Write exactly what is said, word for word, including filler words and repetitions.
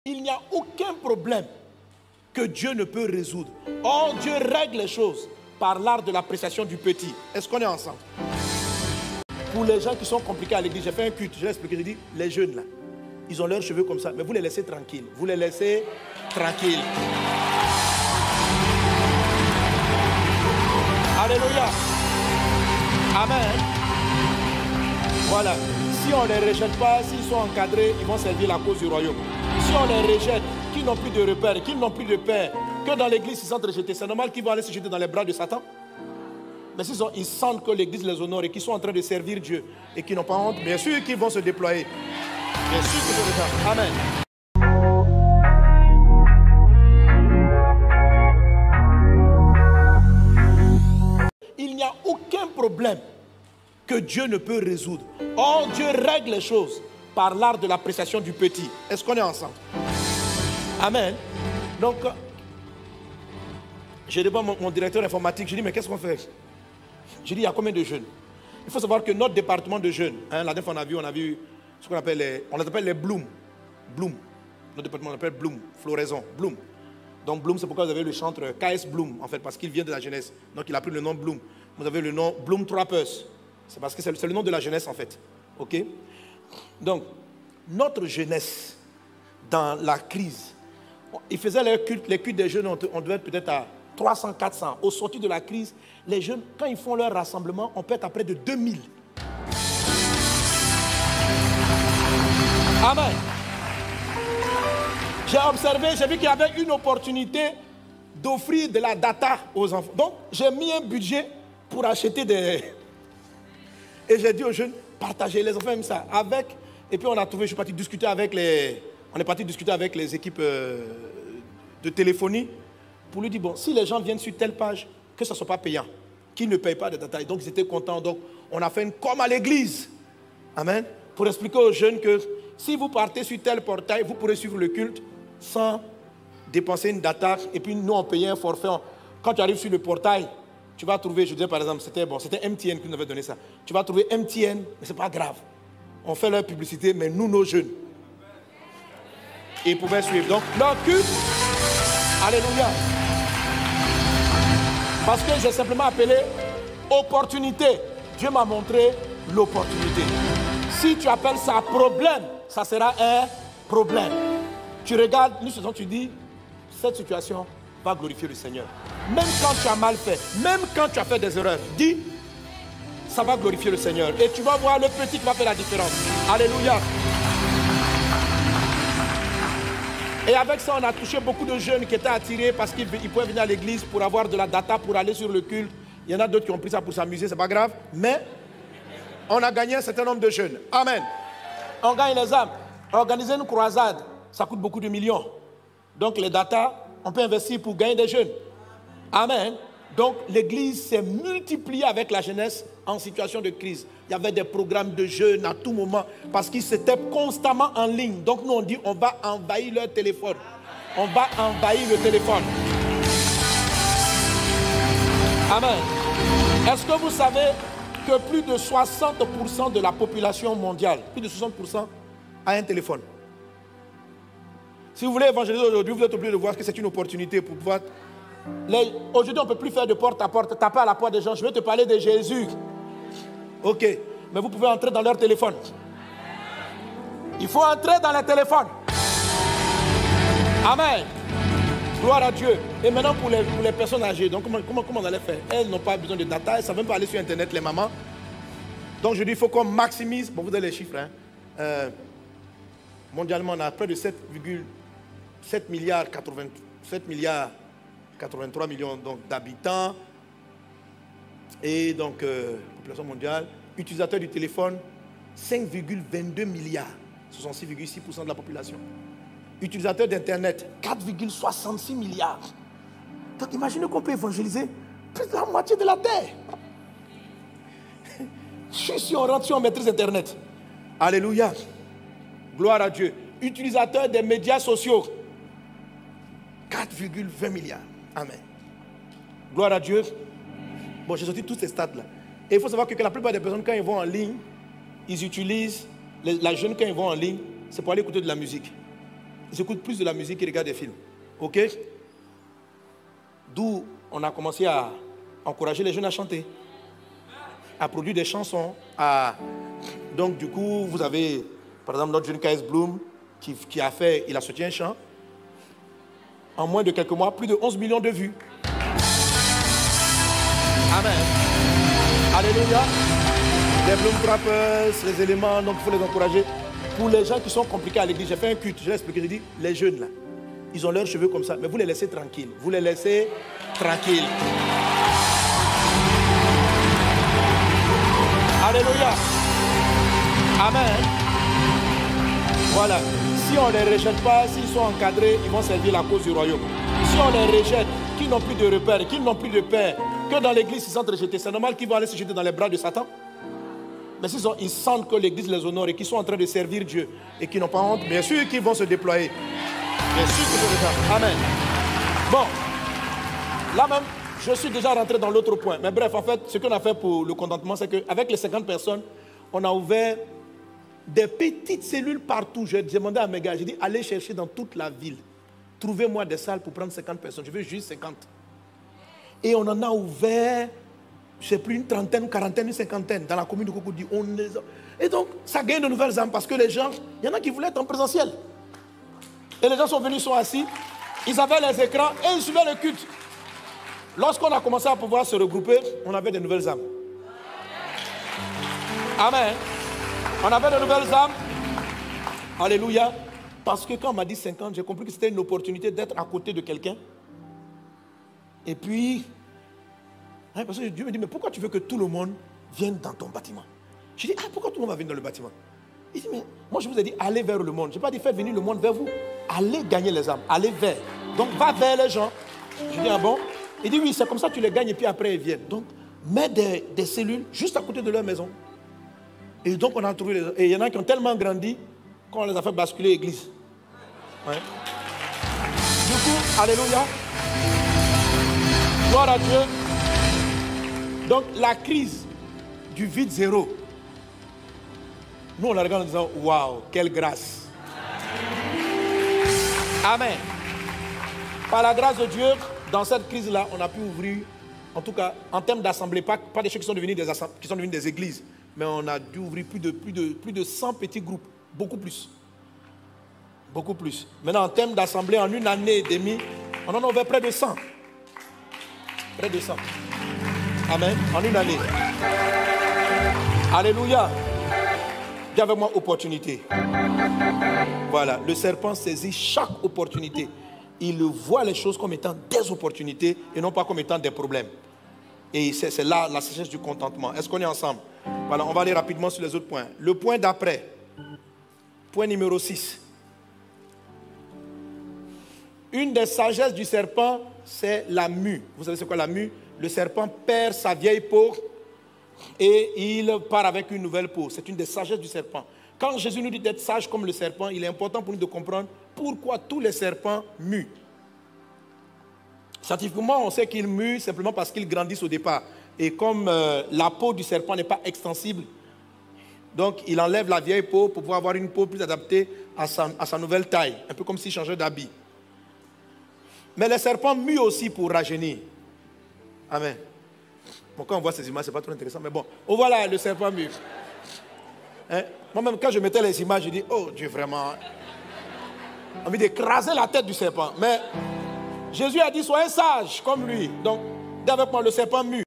Il n'y a aucun problème que Dieu ne peut résoudre. Or, Dieu règle les choses par l'art de l'appréciation du petit. Est-ce qu'on est ensemble? Pour les gens qui sont compliqués à l'église, j'ai fait un culte, je l'ai expliqué, j'ai dit, les jeunes là, ils ont leurs cheveux comme ça, mais vous les laissez tranquilles. Vous les laissez tranquilles. Alléluia. Amen. Voilà. Si on ne les rejette pas, s'ils sont encadrés, ils vont servir la cause du royaume. Si on les rejette, qu'ils n'ont plus de repères, qu'ils n'ont plus de père, que dans l'église ils sont rejetés, c'est normal qu'ils vont aller se jeter dans les bras de Satan. Mais s'ils ils sentent que l'église les honore et qu'ils sont en train de servir Dieu et qu'ils n'ont pas honte, bien sûr qu'ils vont se déployer. Bien sûr qu'ils vont le faire. Amen. Il n'y a aucun problème que Dieu ne peut résoudre. Or, Dieu règle les choses par l'art de l'appréciation du petit. Est-ce qu'on est ensemble? Amen. Donc, je demande mon, mon directeur informatique, je dis, mais qu'est-ce qu'on fait? Je dis, il y a combien de jeunes? Il faut savoir que notre département de jeunes, hein, la dernière fois on a vu, on a vu ce qu'on appelle les, on les appelle les Bloom. Bloom. Notre département on appelle Bloom, floraison, Bloom. Donc Bloom, c'est pourquoi vous avez le chantre K S Bloom, en fait, parce qu'il vient de la jeunesse. Donc il a pris le nom Bloom. Vous avez le nom Bloom Trappers. C'est parce que c'est le, le nom de la jeunesse, en fait. OK? Donc, notre jeunesse, dans la crise, ils faisaient les cultes, les cultes des jeunes, on, on devait être peut-être à trois cents, quatre cents. Au sortir de la crise, les jeunes, quand ils font leur rassemblement, on peut être à près de deux mille. Amen. J'ai observé, j'ai vu qu'il y avait une opportunité d'offrir de la data aux enfants. Donc, j'ai mis un budget pour acheter des... Et j'ai dit aux jeunes, partagez, les enfants aiment ça. Avec, et puis on a trouvé, je suis parti discuter avec les... On est parti discuter avec les équipes euh, de téléphonie pour lui dire, bon, si les gens viennent sur telle page, que ça ne soit pas payant, qu'ils ne payent pas de data. Et donc, ils étaient contents. Donc, on a fait une com à l'église. Amen. Pour expliquer aux jeunes que si vous partez sur tel portail, vous pourrez suivre le culte sans dépenser une data. Et puis, nous, on payait un forfait. Quand tu arrives sur le portail, tu vas trouver, je disais par exemple, c'était bon, c'était M T N qui nous avait donné ça. Tu vas trouver M T N, mais ce n'est pas grave. On fait leur publicité, mais nous, nos jeunes, ils pouvaient suivre. Donc, leur culte, alléluia. Parce que j'ai simplement appelé opportunité. Dieu m'a montré l'opportunité. Si tu appelles ça problème, ça sera un problème. Tu regardes une situation, tu dis, cette situation va glorifier le Seigneur. Même quand tu as mal fait, même quand tu as fait des erreurs, dis, ça va glorifier le Seigneur. Et tu vas voir le petit qui va faire la différence. Alléluia. Et avec ça, on a touché beaucoup de jeunes qui étaient attirés parce qu'ils pouvaient venir à l'église pour avoir de la data, pour aller sur le culte. Il y en a d'autres qui ont pris ça pour s'amuser, c'est pas grave. Mais on a gagné un certain nombre de jeunes. Amen. On gagne les âmes. Organiser une croisade, ça coûte beaucoup de millions. Donc les data, on peut investir pour gagner des jeunes. Amen. Donc l'église s'est multipliée avec la jeunesse en situation de crise. Il y avait des programmes de jeunes à tout moment parce qu'ils étaient constamment en ligne. Donc nous on dit on va envahir leur téléphone. On va envahir le téléphone. Amen. Est-ce que vous savez que plus de soixante pour cent de la population mondiale, plus de soixante pour cent a un téléphone? Si vous voulez évangéliser aujourd'hui, vous êtes obligé de voir que c'est une opportunité pour pouvoir... Aujourd'hui, on ne peut plus faire de porte à porte, taper à la porte des gens. Je vais te parler de Jésus. Ok, mais vous pouvez entrer dans leur téléphone. Il faut entrer dans les téléphones. Amen. Gloire à Dieu. Et maintenant, pour les, pour les personnes âgées, donc comment, comment, comment on allait faire? Elles n'ont pas besoin de data, elles ne savent même pas aller sur Internet, les mamans. Donc je dis, il faut qu'on maximise. Bon, vous avez les chiffres. Hein. Euh, mondialement, on a près de sept virgule sept milliards, quatre-vingt-sept milliards, quatre-vingt-trois millions d'habitants. Et donc, euh, population mondiale, utilisateurs du téléphone, cinq virgule vingt-deux milliards, soixante-six virgule six pour cent de la population. Utilisateurs d'Internet, quatre virgule soixante-six milliards. Donc, imaginez qu'on peut évangéliser plus de la moitié de la terre. Si on rentre, si on maîtrise Internet. Alléluia. Gloire à Dieu. Utilisateurs des médias sociaux, quatre virgule vingt milliards. Amen. Gloire à Dieu. Bon, j'ai sorti tous ces stats-là. Et il faut savoir que, que la plupart des personnes, quand ils vont en ligne, ils utilisent, les, la jeune, quand ils vont en ligne, c'est pour aller écouter de la musique. ils écoutent plus de la musique qu'ils regardent des films. Ok? D'où on a commencé à encourager les jeunes à chanter, à produire des chansons. À... Donc du coup, vous avez, par exemple, notre jeune K S Bloom qui, qui a fait, il a sorti un chant. En moins de quelques mois, plus de onze millions de vues. Amen. Alléluia. Les Bloom Trappers, les éléments, donc il faut les encourager. Pour les gens qui sont compliqués à l'église, j'ai fait un culte, je l'ai expliqué, j'ai dit, les jeunes là, ils ont leurs cheveux comme ça, mais vous les laissez tranquilles. Vous les laissez tranquilles. Alléluia. Amen. Voilà. Si on ne les rejette pas, s'ils sont encadrés, ils vont servir la cause du royaume. Si on les rejette, qu'ils n'ont plus de repères, qu'ils n'ont plus de père, que dans l'église ils sont rejetés, c'est normal qu'ils vont aller se jeter dans les bras de Satan. Mais s'ils ils sentent que l'église les honore et qu'ils sont en train de servir Dieu et qu'ils n'ont pas honte, bien sûr qu'ils vont se déployer. Bien sûr qu'ils vont le faire. Amen. Bon, là même, je suis déjà rentré dans l'autre point. Mais bref, en fait, ce qu'on a fait pour le contentement, c'est qu'avec les cinquante personnes, on a ouvert des petites cellules partout. J'ai demandé à mes gars, j'ai dit, allez chercher dans toute la ville. Trouvez-moi des salles pour prendre cinquante personnes. Je veux juste cinquante. Et on en a ouvert, je ne sais plus, une trentaine, une quarantaine, une cinquantaine dans la commune de Cocody. On les a... Et donc, ça gagne de nouvelles âmes parce que les gens, il y en a qui voulaient être en présentiel. Et les gens sont venus, sont assis. Ils avaient les écrans et ils suivaient le culte. Lorsqu'on a commencé à pouvoir se regrouper, on avait de nouvelles âmes. Amen. On avait de nouvelles âmes. Alléluia. Parce que quand on m'a dit cinquante, j'ai compris que c'était une opportunité d'être à côté de quelqu'un. Et puis, hein, parce que Dieu me dit, mais pourquoi tu veux que tout le monde vienne dans ton bâtiment? Je dis, ah, pourquoi tout le monde va venir dans le bâtiment? Il dit, mais moi je vous ai dit, allez vers le monde. Je n'ai pas dit, faites venir le monde vers vous. Allez gagner les âmes. Allez vers. Donc, va vers les gens. Je dis, ah bon? Il dit, oui, c'est comme ça que tu les gagnes et puis après ils viennent. Donc, mets des, des cellules juste à côté de leur maison. Et donc, on a trouvé les... Et il y en a qui ont tellement grandi qu'on les a fait basculer l'église. Ouais. Du coup, alléluia. Gloire à Dieu. Donc, la crise du vide zéro, nous, on la regarde en disant, waouh, quelle grâce. Amen. Par la grâce de Dieu, dans cette crise-là, on a pu ouvrir, en tout cas, en termes d'assemblée, pas, pas des choses qui sont devenues des, qui sont devenues des églises, mais on a dû ouvrir plus de, plus, de, plus de cent petits groupes, beaucoup plus. Beaucoup plus. Maintenant, en termes d'assemblée, en une année et demie, on en a ouvert près de cent. Près de cent. Amen. En une année. Alléluia. Dis avec moi, opportunité. Voilà. Le serpent saisit chaque opportunité. Il voit les choses comme étant des opportunités et non pas comme étant des problèmes. Et c'est là la sagesse du contentement. Est-ce qu'on est ensemble? Voilà, on va aller rapidement sur les autres points. Le point d'après. Point numéro six. Une des sagesses du serpent, c'est la mue. Vous savez c'est quoi la mue? Le serpent perd sa vieille peau et il part avec une nouvelle peau. C'est une des sagesses du serpent. Quand Jésus nous dit d'être sage comme le serpent, il est important pour nous de comprendre pourquoi tous les serpents muent. Scientifiquement, on sait qu'ils muent simplement parce qu'ils grandissent au départ. Et comme euh, la peau du serpent n'est pas extensible, donc il enlève la vieille peau pour pouvoir avoir une peau plus adaptée à sa, à sa nouvelle taille. Un peu comme s'il changeait d'habit. Mais les serpents muent aussi pour rajeunir. Amen. Bon, quand on voit ces images, ce n'est pas trop intéressant. Mais bon, oh voilà, le serpent mue. Hein? Moi-même, quand je mettais les images, je dis, oh Dieu, vraiment. J'ai envie d'écraser la tête du serpent. Mais Jésus a dit, soyez sages comme lui. Donc, dis avec moi, le serpent mue.